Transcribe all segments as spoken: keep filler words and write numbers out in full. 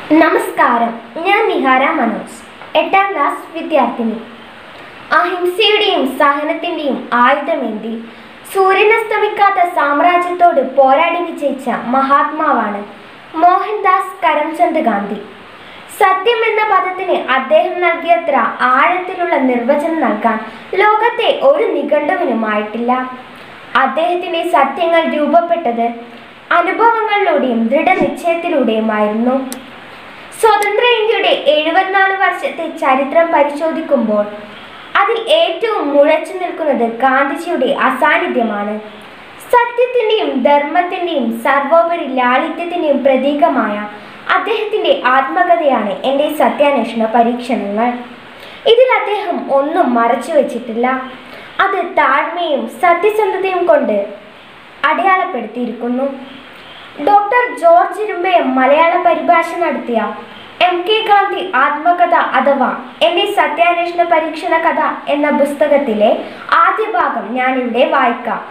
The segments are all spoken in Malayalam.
നമസ്കാരം, ഞാൻ നിഹാര മനോജ്, എട്ടാം ക്ലാസ് വിദ്യാർത്ഥിനി. അഹിംസയുടെയും സഹനത്തിൻ്റെയും ആയുധമേന്തി സൂര്യനസ്തമിക്കാത്ത സാമ്രാജ്യത്തോട് പോരാടി വിജയിച്ച മഹാത്മാവാണ് മോഹൻദാസ് കരംചന്ദ് ഗാന്ധി. സത്യം എന്ന പദത്തിന് അദ്ദേഹം നൽകിയത്ര ആഴത്തിലുള്ള നിർവചനം നൽകാൻ ലോകത്തെ ഒരു നിഘണ്ടുവിനുമായിട്ടില്ല. അദ്ദേഹത്തിൻ്റെ സത്യങ്ങൾ രൂപപ്പെട്ടത് അനുഭവങ്ങളിലൂടെയും ദൃഢനിശ്ചയത്തിലൂടെയുമായിരുന്നു. സ്വതന്ത്ര ഇന്ത്യയുടെ എഴുപത്തിനാല് വർഷത്തെ ചരിത്രം പരിശോധിക്കുമ്പോൾ അതിൽ ഏറ്റവും മുഴച്ചു നിൽക്കുന്നത് ഗാന്ധിജിയുടെ അസാന്നിധ്യമാണ്. സത്യത്തിൻ്റെയും ധർമ്മത്തിൻ്റെയും സർവോപരി ലാളിത്യത്തിൻ്റെയും പ്രതീകമായ അദ്ദേഹത്തിൻ്റെ ആത്മകഥയാണ് എൻ്റെ സത്യാന്വേഷണ പരീക്ഷണങ്ങൾ. ഇതിൽ അദ്ദേഹം ഒന്നും മറച്ചു വച്ചിട്ടില്ല. അത് താഴ്മയും സത്യസന്ധതയും കൊണ്ട് അടയാളപ്പെടുത്തിയിരിക്കുന്നു. ഡോക്ടർ ജോർജ് ഇരുമ്പയ മലയാള പരിഭാഷ നടത്തിയ എം കെ ഗാന്ധി ആത്മകഥ അഥവാ എൻ്റെ സത്യാന്വേഷണ പരീക്ഷണ കഥ എന്ന പുസ്തകത്തിലെ ആദ്യ ഭാഗം ഞാനിവിടെ വായിക്കാം.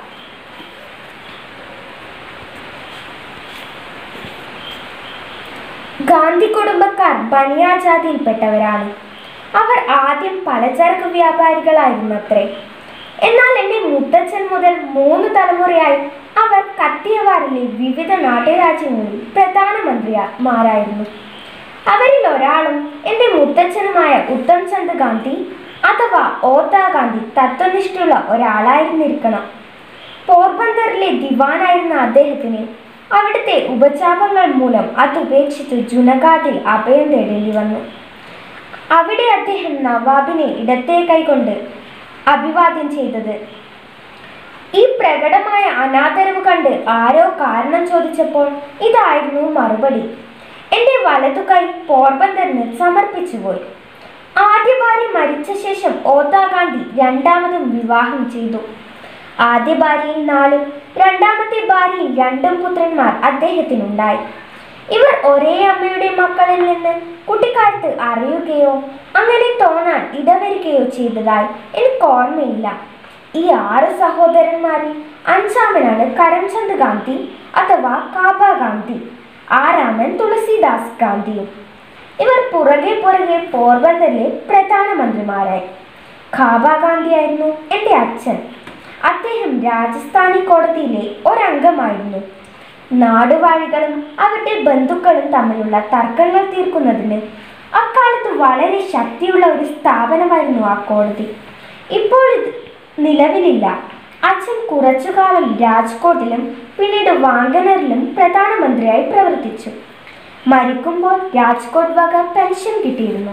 ഗാന്ധി കുടുംബക്കാർ ബനിയാ ജാതിയിൽപ്പെട്ടവരാണ്. അവർ ആദ്യം പലചരക്ക് വ്യാപാരികളായിരുന്നത്രേ. എന്നാൽ എൻ്റെ മുത്തച്ഛൻ മുതൽ മൂന്ന് തലമുറയായി അവർ കത്തിയവാറിലെ വിവിധ നാട്ടുരാജ്യങ്ങളിൽ പ്രധാനമന്ത്രിമാരായിരുന്നു. അവരിൽ ഒരാളും എൻ്റെ മുത്തച്ഛനുമായ ഉത്തം ചന്ദ് ഗാന്ധി അഥവാ ഓത്താ ഗാന്ധി തത്വനിഷ്ഠയുള്ള ഒരാളായിരുന്നിരിക്കണം. പോർബന്തറിലെ ദിവാനായിരുന്ന അദ്ദേഹത്തിന് അവിടുത്തെ ഉപചാപങ്ങൾ മൂലം അതുപേക്ഷിച്ച് ജുനഗാദിൽ അഭയം തേടേണ്ടി വന്നു. അവിടെ അദ്ദേഹം നവാബിനെ ഇടത്തെ കൈകൊണ്ട് അഭിവാദ്യം ചെയ്തത്. ഈ പ്രകടമായ അനാദരവ് കണ്ട് ആരോ കാരണം ചോദിച്ചപ്പോൾ ഇതായിരുന്നു മറുപടി: എൻ്റെ വലതു കൈ പോർബന്തറിന് സമർപ്പിച്ചുപോയി. ആദ്യ ഭാര്യ മരിച്ച ശേഷം ഓത്താ ഗാന്ധി രണ്ടാമതും വിവാഹം ചെയ്തു. ആദ്യ ഭാര്യയിൽ നാലും രണ്ടാമത്തെ ഭാര്യയിൽ രണ്ടും പുത്രന്മാർ അദ്ദേഹത്തിനുണ്ടായി. ഇവർ ഒരേ അമ്മയുടെ മക്കളിൽ നിന്ന് കുട്ടിക്കാലത്ത് അറിയുകയോ അങ്ങനെ തോന്നാൻ ഇടവരികയോ ചെയ്തതായി എനിക്ക് ഓർമ്മയില്ല. ഈ ആറ് സഹോദരന്മാരിൽ അഞ്ചാമനാണ് കരംചന്ദ് ഗാന്ധി അഥവാ കാബ ഗാന്ധി. ആറാമൻ തുളസിദാസ് ഗാന്ധിയും. ഇവർ പുറകെ പുറകെ പോർബന്തറിലെ പ്രധാനമന്ത്രിമാരായി. കാബ ഗാന്ധിയായിരുന്നു എൻ്റെ അച്ഛൻ. അദ്ദേഹം രാജസ്ഥാനി കോടതിയിലെ ഒരംഗമായിരുന്നു. നാടുവാഴികളും അവരുടെ ബന്ധുക്കളും തമ്മിലുള്ള തർക്കങ്ങൾ തീർക്കുന്നതിന് അക്കാലത്ത് വളരെ ശക്തിയുള്ള ഒരു സ്ഥാപനമായിരുന്നു ആ കോടതി. ഇപ്പോൾ ഇത് നിലവിലില്ല. അച്ഛൻ കുറച്ചുകാലം രാജ്കോട്ടിലും പിന്നീട് വാങ്കനറിലും പ്രധാനമന്ത്രിയായി പ്രവർത്തിച്ചു. മരിക്കുമ്പോൾ രാജ്കോട്ട് വക പെൻഷൻ കിട്ടിയിരുന്നു.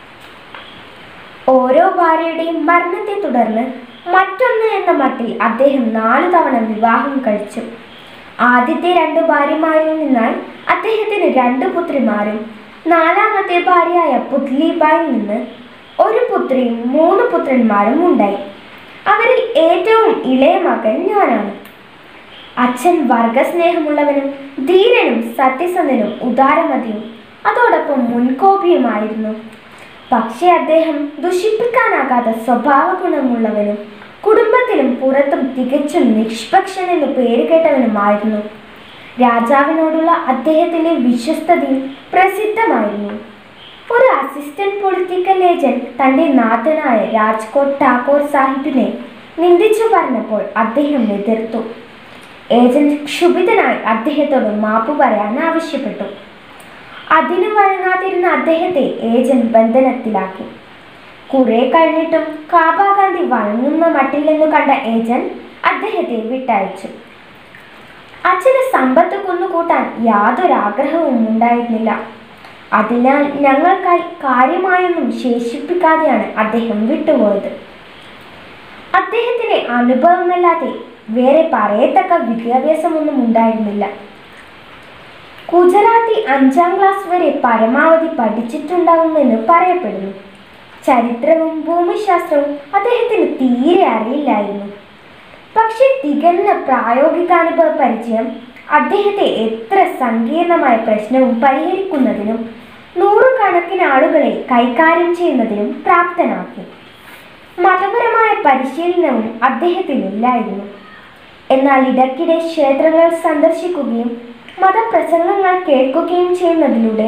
ഓരോ ഭാര്യയുടെയും മരണത്തെ തുടർന്ന് മറ്റൊന്ന് എന്ന മട്ടിൽ അദ്ദേഹം നാലു തവണ വിവാഹം കഴിച്ചു. ആദ്യത്തെ രണ്ട് ഭാര്യമാരിൽ നിന്നാൽ അദ്ദേഹത്തിന് രണ്ട് പുത്രിമാരും നാലാമത്തെ ഭാര്യയായ പുത്ലിബായിൽ നിന്ന് ഒരു പുത്രിയും മൂന്ന് പുത്രന്മാരും ഉണ്ടായി. അവരിൽ ഏറ്റവും ഇളയ മകൻ ഞാനാണ്. അച്ഛൻ വർഗസ്നേഹമുള്ളവനും ധീരനും സത്യസന്ധനും ഉദാരമതിയും അതോടൊപ്പം മുൻകോപിയുമായിരുന്നു. പക്ഷേ അദ്ദേഹം ദുഷിപ്പിക്കാനാകാത്ത സ്വഭാവ ഗുണമുള്ളവനും കുടുംബത്തിലും പുറത്തും തികച്ചും നിഷ്പക്ഷനെന്ന് പേരുകേട്ടവനുമായിരുന്നു. രാജാവിനോടുള്ള അദ്ദേഹത്തിൻ്റെ വിശ്വസ്തതയും പ്രസിദ്ധമായിരുന്നു. ഒരു അസിസ്റ്റന്റ് പൊളിറ്റിക്കൽ ഏജന്റ് തൻ്റെ നാഥനായ രാജ്കോട്ട് ഠാക്കൂർ സാഹിബിനെ നിന്ദിച്ചു പറഞ്ഞപ്പോൾ അദ്ദേഹം എതിർത്തു. ഏജന്റ് ക്ഷുഭിതനായി അദ്ദേഹത്തോട് മാപ്പ് പറയാൻ ആവശ്യപ്പെട്ടു. അതിനു വഴങ്ങാതിരുന്ന അദ്ദേഹത്തെ ഏജന്റ് ബന്ധനത്തിലാക്കി. കുറെ കഴിഞ്ഞിട്ടും കാബ ഗാന്ധി വഴങ്ങുന്ന മട്ടില്ലെന്നു കണ്ട ഏജന്റ് അദ്ദേഹത്തെ വിട്ടയച്ചു. അച്ഛന് സമ്പത്ത് കുന്നുകൂട്ടാൻ യാതൊരു ആഗ്രഹവും ഉണ്ടായിരുന്നില്ല. അതിനാൽ ഞങ്ങൾക്കായി കാര്യമായൊന്നും ശേഷിപ്പിക്കാതെയാണ് അദ്ദേഹം വിട്ടുപോയത്. അദ്ദേഹത്തിന് അനുഭവമല്ലാതെ വേറെ പറയത്തക്ക വിദ്യാഭ്യാസമൊന്നും ഉണ്ടായിരുന്നില്ല. ഗുജറാത്തി അഞ്ചാം ക്ലാസ് വരെ പരമാവധി പഠിച്ചിട്ടുണ്ടാവുമെന്ന് പറയപ്പെടുന്നു. ചരിത്രവും ഭൂമിശാസ്ത്രവും അദ്ദേഹത്തിന് തീരെ അറിയില്ലായിരുന്നു. പക്ഷേ തികഞ്ഞ പ്രായോഗികാനുഭവ പരിചയം അദ്ദേഹത്തെ എത്ര സങ്കീർണമായ പ്രശ്നവും പരിഹരിക്കുന്നതിനും നൂറുകണക്കിന് ആളുകളെ കൈകാര്യം ചെയ്യുന്നതിനും പ്രാപ്തനാക്കി. മതപരമായ പരിശീലനവും അദ്ദേഹത്തിനില്ലായിരുന്നു. എന്നാൽ ഇടയ്ക്കിടെ ക്ഷേത്രങ്ങൾ സന്ദർശിക്കുകയും മതപ്രസംഗങ്ങൾ കേൾക്കുകയും ചെയ്യുന്നതിലൂടെ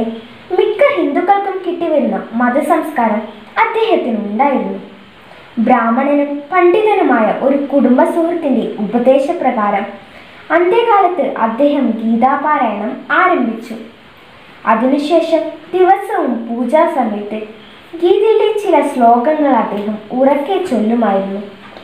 മിക്ക ഹിന്ദുക്കൾക്കും കിട്ടിവരുന്ന മതസംസ്കാരം അദ്ദേഹത്തിനുണ്ടായിരുന്നു. ബ്രാഹ്മണനും പണ്ഡിതനുമായ ഒരു കുടുംബ സുഹൃത്തിൻ്റെ ഉപദേശപ്രകാരം അന്ത്യകാലത്ത് അദ്ദേഹം ഗീതാപാരായണം ആരംഭിച്ചു. അതിനുശേഷം ദിവസവും പൂജാ സമയത്ത് ഗീതയിലെ ചില ശ്ലോകങ്ങൾ അദ്ദേഹം ഉറക്കെ ചൊല്ലുമായിരുന്നു.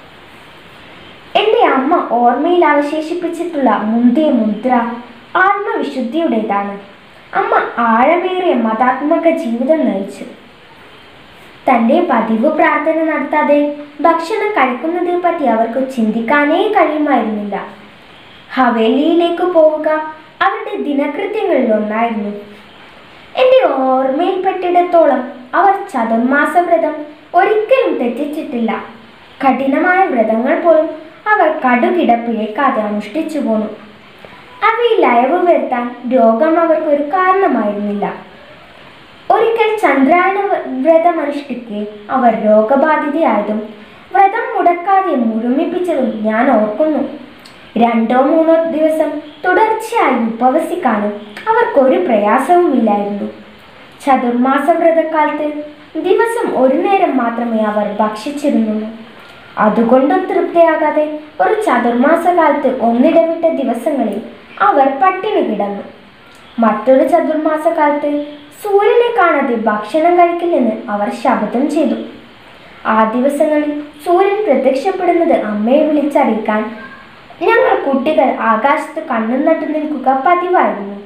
എൻ്റെ അമ്മ ഓർമ്മയിൽ അവശേഷിപ്പിച്ചിട്ടുള്ള മുന്തിയ മുദ്ര ആത്മവിശുദ്ധിയുടേതാണ്. അമ്മ ആഴമേറിയ മതാത്മക ജീവിതം നയിച്ചു. തൻ്റെ പതിവ് പ്രാർത്ഥന നടത്താതെ ഭക്ഷണം കഴിക്കുന്നതിനെ പറ്റി അവർക്ക് ചിന്തിക്കാനേ കഴിയുമായിരുന്നില്ല. ഹവേലിയിലേക്ക് പോവുക അവരുടെ ദിനകൃത്യങ്ങളിൽ ഒന്നായിരുന്നു. എൻ്റെ ഓർമ്മയിൽപ്പെട്ടിടത്തോളം അവർ ചതുർമാസ വ്രതം ഒരിക്കലും തെറ്റിച്ചിട്ടില്ല. കഠിനമായ വ്രതങ്ങൾ പോലും അവർ കടുകിടപ്പിലേക്കാതെ അനുഷ്ഠിച്ചു പോന്നു. അവയിൽ അയവ് വരുത്താൻ രോഗം അവർക്കൊരു കാരണമായിരുന്നില്ല. ഒരിക്കൽ ചന്ദ്രായന വ്രതം അനുഷ്ഠിക്കെ അവർ രോഗബാധിതയായതും വ്രതം മുടക്കാതെ മുഴുമിപ്പിച്ചതും ഞാൻ ഓർക്കുന്നു. രണ്ടോ മൂന്നോ ദിവസം തുടർച്ചയായി ഉപവസിക്കാനും അവർക്കൊരു പ്രയാസവുമില്ലായിരുന്നു. ചതുർമാസ വ്രതക്കാലത്ത് ദിവസം ഒരു നേരം മാത്രമേ അവർ ഭക്ഷിച്ചിരുന്നുള്ളൂ. അതുകൊണ്ടും തൃപ്തിയാകാതെ ഒരു ചതുർമാസ കാലത്ത് ഒന്നിടവിട്ട ദിവസങ്ങളിൽ അവർ പട്ടിണി കിടന്നു. മറ്റൊരു ചതുർമാസ കാലത്ത് സൂര്യനെ കാണാതെ ഭക്ഷണം കഴിക്കില്ലെന്ന് അവർ ശപഥം ചെയ്തു. ആ ദിവസങ്ങളിൽ സൂര്യൻ പ്രത്യക്ഷപ്പെടുന്നത് അമ്മയെ വിളിച്ചറിയിക്കാൻ ഞങ്ങൾ കുട്ടികൾ ആകാശത്ത് കണ്ണും നട്ടു നിൽക്കുക പതിവായിരുന്നു.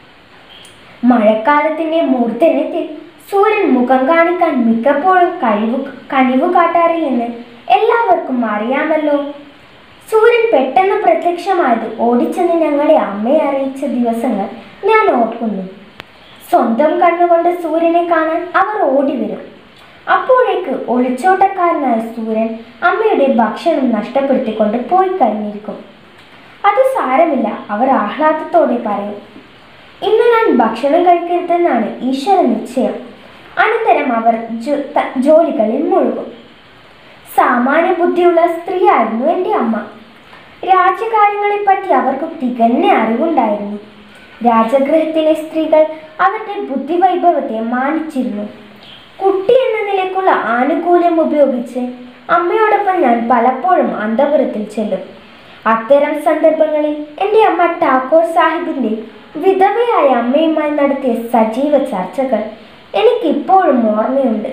മഴക്കാലത്തിന്റെ മൂർധന്യത്തിൽ സൂര്യൻ മുഖം കാണിക്കാൻ മിക്കപ്പോഴും കഴിവ് കനിവ് കാട്ടാറില്ലെന്ന് എല്ലാവർക്കും അറിയാമല്ലോ. സൂര്യൻ പെട്ടെന്ന് പ്രത്യക്ഷമായത് ഓടിച്ചെന്ന് ഞങ്ങളെ അമ്മയെ അറിയിച്ച ദിവസങ്ങൾ ഞാൻ ഓർക്കുന്നു. സ്വന്തം കണ്ണുകൊണ്ട് സൂര്യനെ കാണാൻ അവർ ഓടിവരും. അപ്പോഴേക്ക് ഒളിച്ചോട്ടക്കാരനായ സൂര്യൻ അമ്മയുടെ ഭക്ഷണം നഷ്ടപ്പെടുത്തിക്കൊണ്ട് പോയി കഴിഞ്ഞിരിക്കും. അത് സാരമില്ല, അവർ ആഹ്ലാദത്തോടെ പറയും. ഇന്ന് ഞാൻ ഭക്ഷണം കഴിക്കരുതെന്നാണ് ഈശ്വര നിശ്ചയം. അനന്തരം അവർ ജോലികളിൽ മുഴുകും. സാമാന്യ ബുദ്ധിയുള്ള സ്ത്രീയായിരുന്നു എൻ്റെ അമ്മ. രാജ്യകാര്യങ്ങളെപ്പറ്റി അവർക്ക് തികഞ്ഞ അറിവുണ്ടായിരുന്നു. രാജഗൃഹത്തിലെ സ്ത്രീകൾ അവരുടെ ബുദ്ധിവൈഭവത്തെ മാനിച്ചിരുന്നു. കുട്ടി എന്ന നിലയ്ക്കുള്ള ആനുകൂല്യം ഉപയോഗിച്ച് അമ്മയോടൊപ്പം ഞാൻ പലപ്പോഴും അന്തപുരത്തിൽ ചെല്ലും. അത്തരം സന്ദർഭങ്ങളിൽ എൻ്റെ അമ്മ ഠാക്കൂർ സാഹിബിൻ്റെ വിധവയായ അമ്മയുമായി നടത്തിയ സജീവ ചർച്ചകൾ എനിക്കിപ്പോഴും ഓർമ്മയുണ്ട്.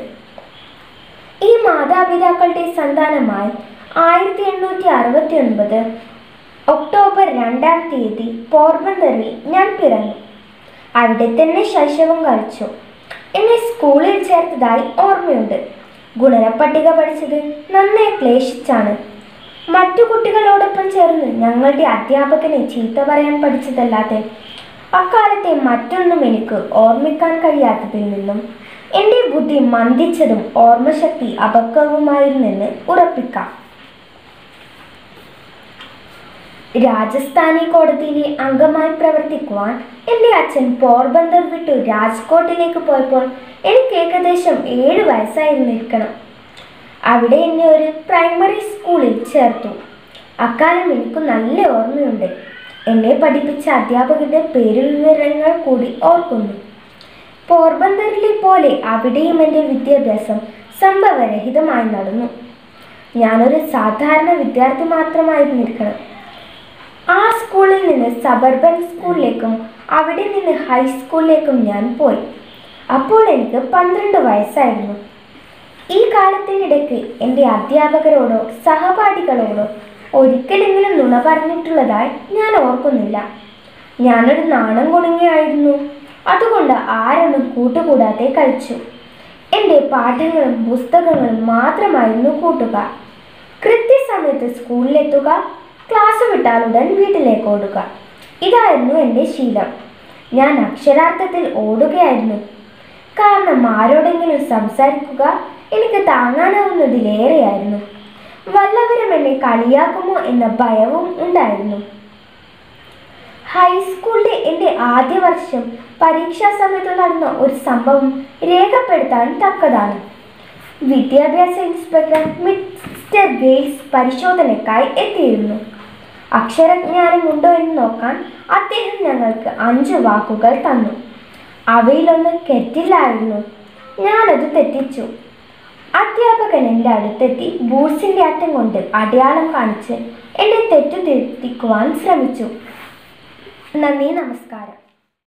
ഈ മാതാപിതാക്കളുടെ സന്താനമായി ആയിരത്തി എണ്ണൂറ്റി അറുപത്തി ഒൻപത് ഒക്ടോബർ രണ്ടാം തീയതി പോർബന്തറിൽ ഞാൻ പിറന്നു. അവിടെ തന്നെ ശൈശവം കഴിച്ചു. എന്നെ സ്കൂളിൽ ചേർത്തതായി ഓർമ്മയുണ്ട്. ഗുണനപ്പട്ടിക പഠിച്ചത് നന്നായി ക്ലേശിച്ചാണ്. മറ്റു കുട്ടികളോടൊപ്പം ചേർന്ന് ഞങ്ങളുടെ അധ്യാപകനെ ചീത്ത പറയാൻ പഠിച്ചതല്ലാതെ അക്കാലത്തെ മറ്റൊന്നും എനിക്ക് ഓർമ്മിക്കാൻ കഴിയാത്തതിൽ നിന്നും എൻ്റെ ബുദ്ധി മന്ദിച്ചതും ഓർമ്മശക്തി അപക്വവുമായിരുന്നെന്ന് ഉറപ്പിക്കാം. രാജസ്ഥാനി കോടതിയിലെ അംഗമായി പ്രവർത്തിക്കുവാൻ എൻ്റെ അച്ഛൻ പോർബന്ദർ വിട്ടു രാജ്കോട്ടിലേക്ക് പോയപ്പോൾ എനിക്ക് ഏകദേശം ഏഴ് വയസ്സായിരുന്നിരിക്കണം. അവിടെ എന്നെ ഒരു പ്രൈമറി സ്കൂളിൽ ചേർത്തു. അക്കാലം എനിക്ക് നല്ല ഓർമ്മയുണ്ട്. എന്നെ പഠിപ്പിച്ച അധ്യാപകരുടെ പേരുവിവരങ്ങൾ കൂടി ഓർക്കുന്നു. പോർബന്തറിലെ പോലെ അവിടെയും എൻ്റെ വിദ്യാഭ്യാസം സംഭവരഹിതമായി നടന്നു. ഞാനൊരു സാധാരണ വിദ്യാർത്ഥി മാത്രമായിരുന്നിരിക്കണം. ആ സ്കൂളിൽ നിന്ന് സബർബൻ സ്കൂളിലേക്കും അവിടെ നിന്ന് ഹൈസ്കൂളിലേക്കും ഞാൻ പോയി. അപ്പോൾ എനിക്ക് പന്ത്രണ്ട് വയസ്സായിരുന്നു. ഈ കാലത്തിനിടയ്ക്ക് എൻ്റെ അധ്യാപകരോടോ സഹപാഠികളോടോ ഒരിക്കലെങ്കിലും നുണ പറഞ്ഞിട്ടുള്ളതായി ഞാൻ ഓർക്കുന്നില്ല. ഞാനൊരു നാണം കുണുങ്ങിയായിരുന്നു. അതുകൊണ്ട് ആരൊന്നും കൂട്ടുകൂടാതെ കഴിച്ചു. എൻ്റെ പാഠങ്ങളും പുസ്തകങ്ങളും മാത്രമായിരുന്നു കൂട്ടുകാർ. കൃത്യസമയത്ത് സ്കൂളിലെത്തുക, ക്ലാസ് വിട്ടാലുടൻ വീട്ടിലേക്ക് ഓടുക. ഇതായിരുന്നു എൻ്റെ ശീലം. ഞാൻ അക്ഷരാർത്ഥത്തിൽ ഓടുകയായിരുന്നു. കാരണം ആരോടെങ്കിലും സംസാരിക്കുക എനിക്ക് താങ്ങാനാവുന്നതിലേറെയായിരുന്നു. വല്ലവരും എന്നെ കളിയാക്കുമോ എന്ന ഭയവും ഉണ്ടായിരുന്നു. ഹൈസ്കൂളിലെ എൻ്റെ ആദ്യ വർഷം പരീക്ഷാ സമയത്ത് നടന്ന ഒരു സംഭവം രേഖപ്പെടുത്താൻ തക്കതാണ്. വിദ്യാഭ്യാസ ഇൻസ്പെക്ടർ മിസ്റ്റർ ഗെയിൽസ് പരിശോധനയ്ക്കായി എത്തിയിരുന്നു. അക്ഷരജ്ഞാനമുണ്ടോ എന്ന് നോക്കാൻ അദ്ദേഹം ഞങ്ങൾക്ക് അഞ്ച് വാക്കുകൾ തന്നു. അവയിലൊന്ന് കെറ്റിലായിരുന്നു. ഞാനത് തെറ്റിച്ചു. അധ്യാപകൻ എൻ്റെ അടുത്തെത്തി ബൂട്ട്സിൻ്റെ അറ്റം കൊണ്ട് അടയാളം കാണിച്ച് എൻ്റെ തെറ്റു തിരുത്തിക്കുവാൻ ശ്രമിച്ചു. നന്ദി, നമസ്കാരം.